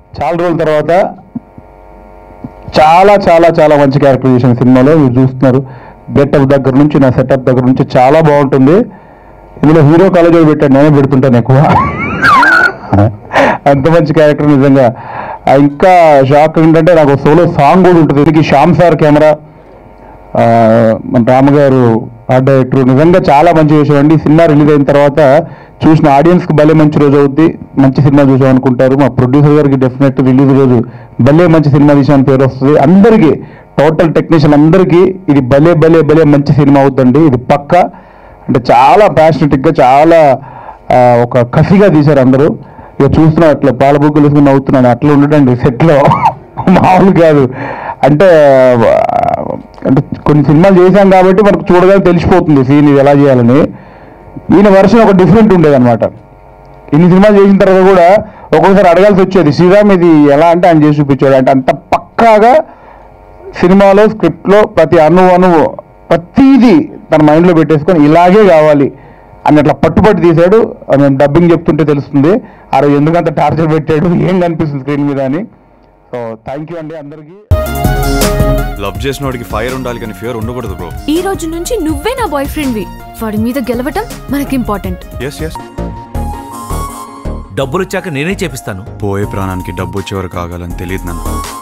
చాలా రోజుల తర్వాత చాలా చాలా చాలా మంచి క్యారెక్టర్ చేసిన సినిమాలో మీరు చూస్తున్నారు. గెటప్ దగ్గర నుంచి నా సెటప్ దగ్గర నుంచి చాలా బాగుంటుంది. ఇందులో హీరో కాలేజ్ పెట్టాడు, నేనే పెడుతుంటాను ఎక్కువ. అంత మంచి క్యారెక్టర్ నిజంగా. ఇంకా షాక్ ఏంటంటే నాకు సోలో సాంగ్ కూడా ఉంటుంది. దీనికి శ్యామ్ సార్ కెమెరా, మన రామగారు ఆర్ట్ డైరెక్టర్. నిజంగా చాలా మంచి విషయం అండి. సినిమా రిలీజ్ అయిన తర్వాత చూసిన ఆడియన్స్కి భలే మంచి రోజు అవుద్ది, మంచి సినిమా చూసాం అనుకుంటారు. మా ప్రొడ్యూసర్ గారికి డెఫినెట్ రిలీజ్ రోజు భలే మంచి సినిమా తీసామని పేరు వస్తుంది. అందరికీ, టోటల్ టెక్నీషియన్ అందరికీ ఇది భలే భలే భలే మంచి సినిమా అవుతుందండి. ఇది పక్క అంటే చాలా ప్యాషనెటిక్గా, చాలా ఒక కసిగా తీశారు అందరూ. ఇక చూస్తున్నారు అట్లా పాలబుక్కులు వేసుకుని నవ్వుతున్నాను, అట్లా ఉండటండి సెట్లో. మామూలు కాదు. అంటే అంటే కొన్ని సినిమాలు చేశాం కాబట్టి మనకు చూడగానే తెలిసిపోతుంది సీన్ ఇది ఎలా చేయాలని. ఈయన వర్షన్ ఒక డిఫరెంట్ ఉండేదన్నమాట. ఇన్ని సినిమాలు చేసిన తర్వాత కూడా ఒక్కొక్కసారి అడగాల్సి వచ్చేది, శ్రీరామ్ ఇది ఎలా అంటే ఆయన చేసి చూపించాడు అంటే. అంత పక్కాగా సినిమాలో స్క్రిప్ట్లో ప్రతి అణువు ప్రతిదీ తన మైండ్లో పెట్టేసుకొని ఇలాగే కావాలి అని అట్లా పట్టుబట్టి తీశాడు. మేము డబ్బింగ్ చెప్తుంటే తెలుస్తుంది ఆ రోజు ఎందుకంత టార్చర్ పెట్టాడు, ఏం కనిపిస్తుంది స్క్రీన్ మీద అని. సో థ్యాంక్ యూ అండి అందరికీ. లవ్ చేసినోడికి ఫైర్ ఉండాలి కానీ ఫియర్ ఉండకూడదు బ్రో. ఈ రోజు నుంచి నువ్వే నా బాయ్ ఫ్రెండ్ వి. వాడి మీద గెలవటం మనకి ఇంపార్టెంట్. డబ్బులు వచ్చాక నేనే చేపిస్తాను. పోయే ప్రాణానికి డబ్బు వచ్చే వరకు ఆగాలని తెలియదు నన్ను.